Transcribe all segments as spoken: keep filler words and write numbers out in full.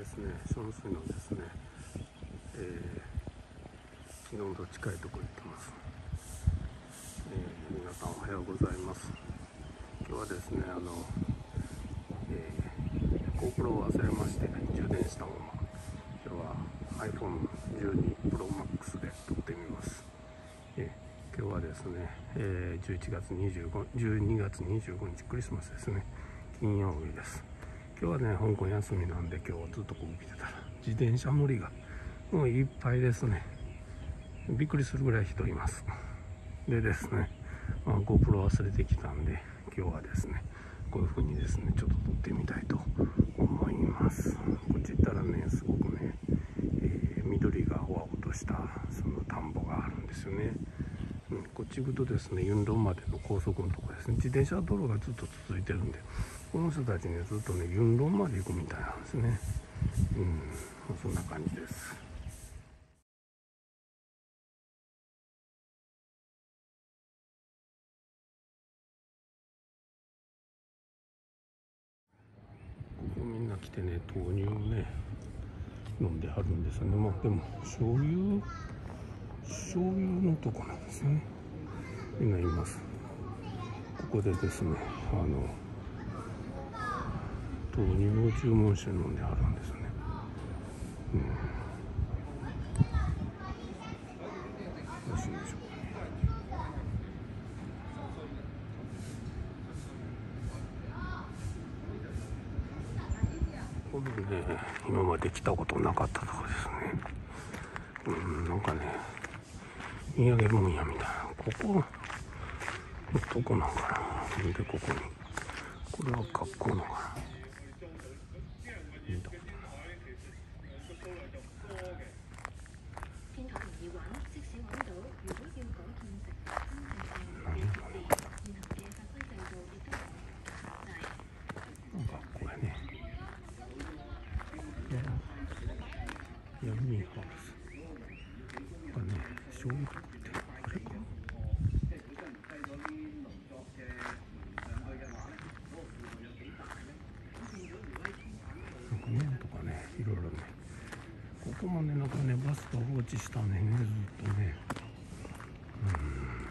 ですね、ションスイのですね、えー、昨日と近いところに行ってます。えー、皆さんおはようございます。今日はですね、あの、えー、GoPro を忘れまして充電したまま、今日は アイフォンじゅうに プロマックス で撮ってみます。えー、今日はですね、えー、じゅういちがつにじゅうごにち、じゅうにがつにじゅうごにちクリスマスですね。金曜日です。今日はね、香港休みなんで、今日ずっとここ来てたら自転車乗りがもういっぱいですね。びっくりするぐらい人います。でですね、まあ、GoPro 忘れてきたんで、今日はですね、こういう風にですね、ちょっと撮ってみたいと思います。こっち行ったらね、すごくね、えー、緑がほわほとしたその田んぼがあるんですよね。うん、こっち行くとですね、ユンロンまでの高速のところですね、自転車道路がずっと続いてるんで、この人たちね、ずっとね、ユンロンまで行くみたいなんですね。うん、まあ、そんな感じです。ここみんな来てね、豆乳をね、飲んではるんですよね。まあでも、醤油、醤油のとこなんですよね。みんないます。ここでですね、あの、豆乳を注文して飲んではるんですよね。うん。よろしいでしょうかね。これね、今まで来たことなかったとこですね。うん、なんかね、土産物屋みたいな。ここ、どこなんかな。なんでここに。これは学校なのかな。見たことない。学校やね。ヤミーハウス。これね、醤油とかってあれか。なんか麺とかね、いろいろね。ここもね、なんかね、バスが放置したね、ずっとね。うん。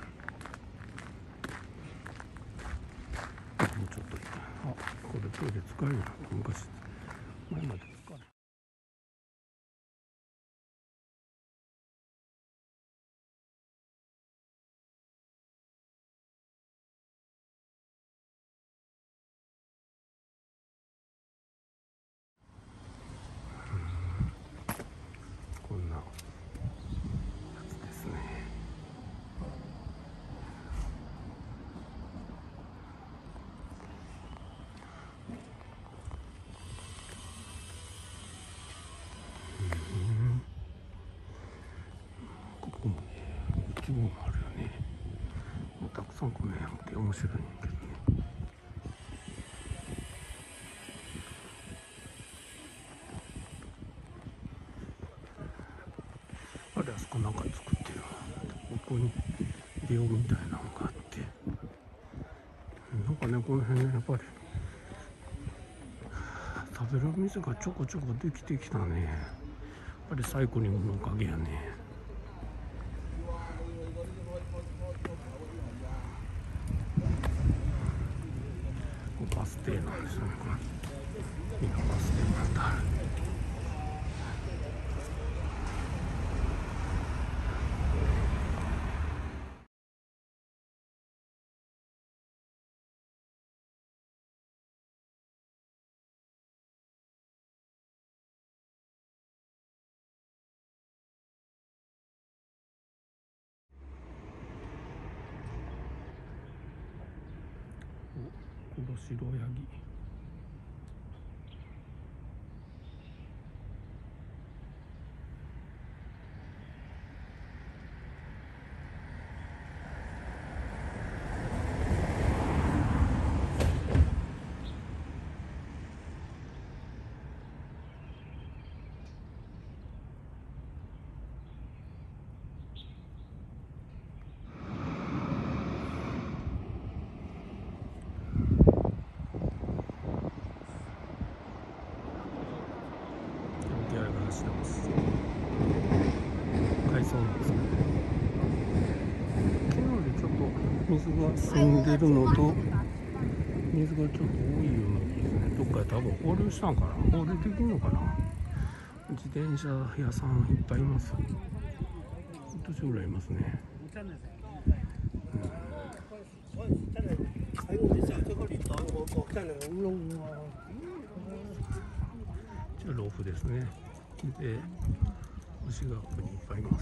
もうちょっと行った。あ、これトイレ使えるな。昔。前まで使える。こんなやつですね。うん。ここもね、規模もあるよね。もうたくさんこの辺あって面白いんやけどね。あれ、あそこなんか作ってる。ここに屏風みたいなのがあって、なんかね、この辺ね、やっぱり食べる店がちょこちょこできてきたね。やっぱりサイクリングのおかげやね。バス停なんですよね。これみんなバス停なんだ。お、この白ヤギ。 水が澄んでるのと水がちょっと多いような気ですね。どっかで多分放流したんかな、放流できるのかな。自転車屋さんいっぱいいます。年ぐらいいますね。じゃあローフですね。で牛がここにいっぱいいます。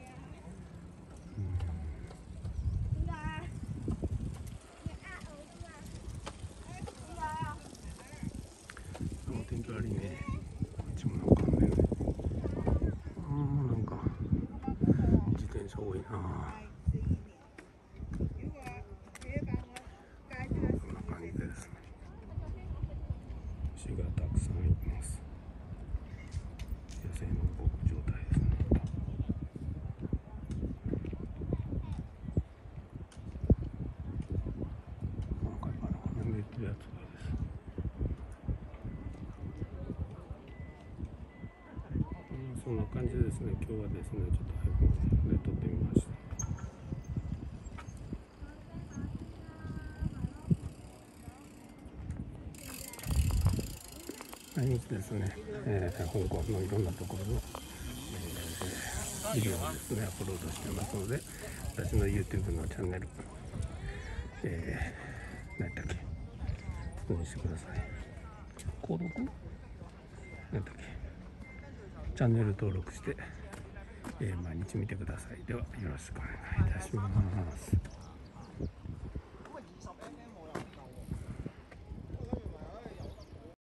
うん、天気悪いね。こっちもなんかね、あーなんか自転車多いな。こんな感じですね。牛がたくさんいます。野生の牧状態ですね。今回かな、眠ってるやつがです。そんな感じですね。今日はですね、ちょっと iPhone で撮ってみました。毎日ですね、えー、香港のいろんなところの、えー、ビデオをですねアップロードしてますので、私の YouTube のチャンネル、えー、何だっけ、応援してください。購読何だっけ、チャンネル登録して、えー、毎日見てください。ではよろしくお願いいたします。